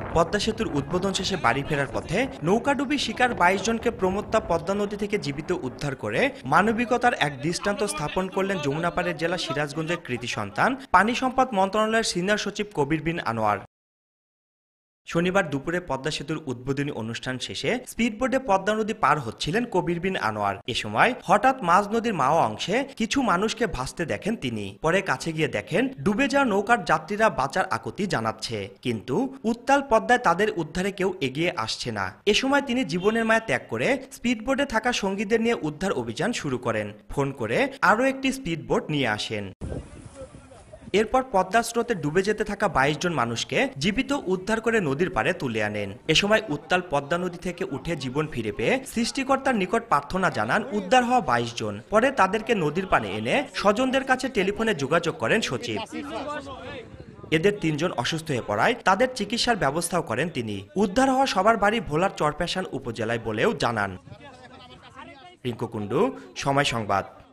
পদ্মা সেতুর উদ্বোধন শেষে বাড়ি ফেরার পথে নৌকাডুবি শিকার ২২ জনকে প্রমত্তা পদ্মা নদী থেকে জীবিত উদ্ধার করে মানবিকতার এক দৃষ্টান্ত স্থাপন করলেন যমুনাপাড়ের জেলা সিরাজগঞ্জের কৃতি সন্তান পানি সম্পদ মন্ত্রণালয়ের সিনিয়র সচিব কবির বিন আনোয়ার। শনিবার দুপুরে পদ্মা সেতুর উদ্বোধনী অনুষ্ঠান শেষে স্পিডবোটে পদ্মা নদী পার হচ্ছিলেন কবির বিন আনোয়ার। এ সময় হঠাৎ মাঝ নদীর মাওয়া অংশে কিছু মানুষকে ভাসতে দেখেন তিনি। পরে কাছে গিয়ে দেখেন ডুবে যাওয়া নৌকার যাত্রীরা বাঁচার আকুতি জানাচ্ছে, কিন্তু উত্তাল পদ্মায় তাদের উদ্ধারে কেউ এগিয়ে আসছে না। এ সময় তিনি জীবনের মায়া ত্যাগ করে স্পিডবোটে থাকা সঙ্গীদের নিয়ে উদ্ধার অভিযান শুরু করেন। ফোন করে আরও একটি স্পিডবোট নিয়ে আসেন। এরপর পদ্মা স্রোতে ডুবে যেতে থাকা ২২ জন মানুষকে জীবিত উদ্ধার করে নদীর পাড়ে তুলে আনেন। এ সময় উত্তাল পদ্মা নদী থেকে উঠে জীবন ফিরে পেয়ে সৃষ্টিকর্তার নিকট প্রার্থনা জানান উদ্ধার হওয়া ২২ জন। পরে তাদেরকে নদীর পাড়ে এনে স্বজনদের কাছে টেলিফোনে যোগাযোগ করেন সচিব। এদের ৩ জন অসুস্থ হয়ে পড়ায় তাদের চিকিৎসার ব্যবস্থাও করেন তিনি। উদ্ধার হওয়া সবার বাড়ি ভোলার চরপেশান উপজেলায় বলেও জানান। রিঙ্কু কুণ্ডু, সময় সংবাদ।